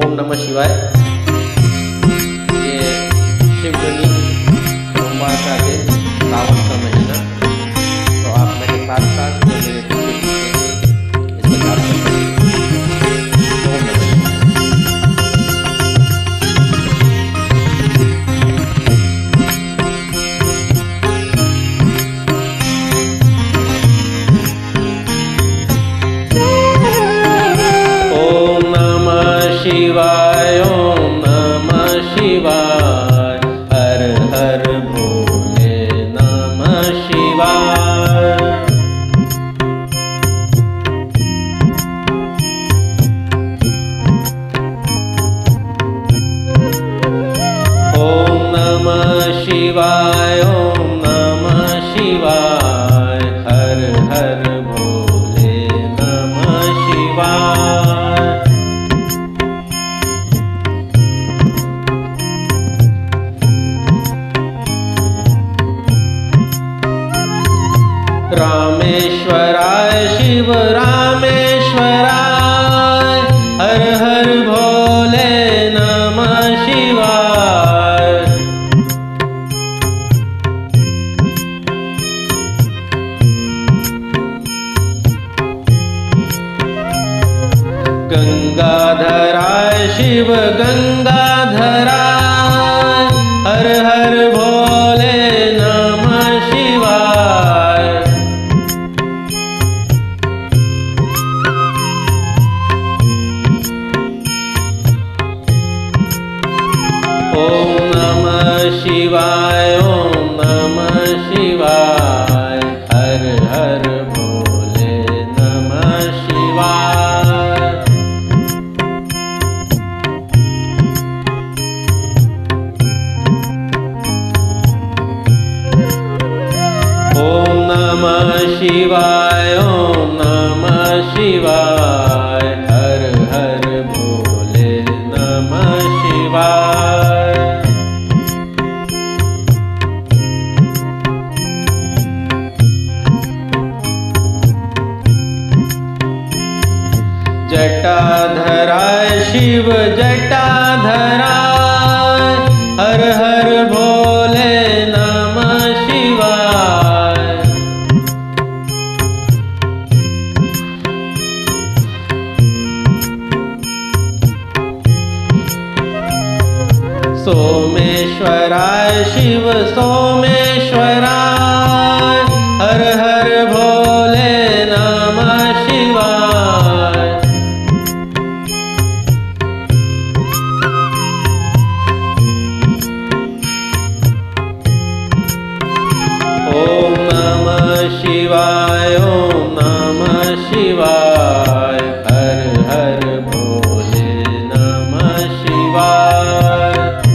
ओम नमः शिवाय। ये शिवध्वनि सोमवार का दिन, सावन का महीना। तो आप मेरे साथ साथ मेरे पीछे इसका जाप करते हैं। ओम नमः शिवाय। ओम नमः शिवाय। हर हर भोले नमः शिवाय। ओम नमः शिवाय। ओम नमः शिवाय। हर हर भोले नमः शिवाय। रामेश्वराय शिव रामेश्वराय। हर हर भोले नमः शिवाय। गंगाधराय शिव गंगाधराय। हर हर भोले नमः शिवाय। ओम नमः शिवाय। ओम नमः शिवाय। हर हर भोले नमः शिवाय। ओम नमः शिवाय। ओम नमः शिवाय। हर हर भोले नमः शिवाय। जटाधराय शिव जटाधराय। हर हर भोले नमः शिवाय। सोमेश्वराय शिव सोमेश्वराय। हर हर भोले नमः शिवाय। ओम नमः शिवाय। ओम नमः शिवाय। हर हर भोले नमः शिवाय।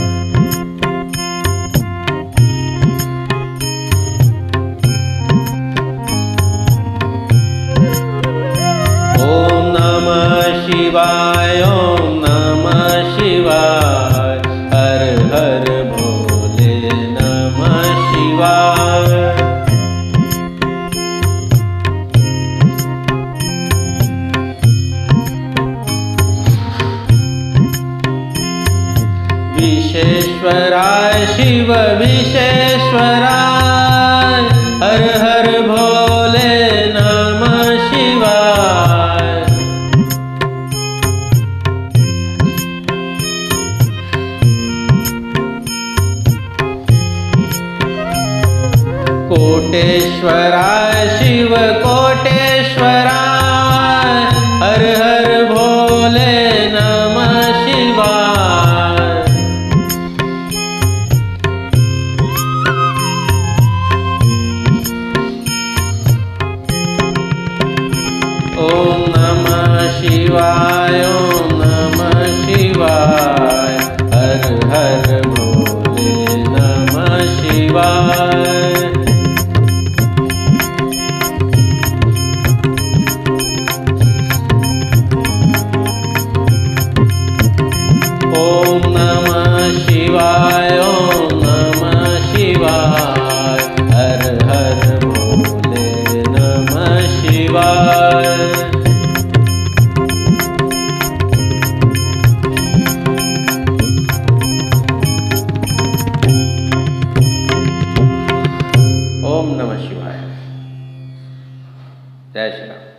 ओम नमः शिवाय। ओम नमः शिवाय। हर हर भोले नमः शिवाय। विश्वेश्वराय शिव विश्वेश्वराय। हर हर भोले नमः शिवाय। कोटेश्वराय शिव कोटेश्वराय। हर हर भोले नमः शिवाय। ओम नमः शिवाय। ओम नमः शिवाय। हर हर भोले नमः शिवाय। ओम नमः शिवाय। ओम नमः शिवाय। हर हर भोले नमः शिवाय। जय श्री राम।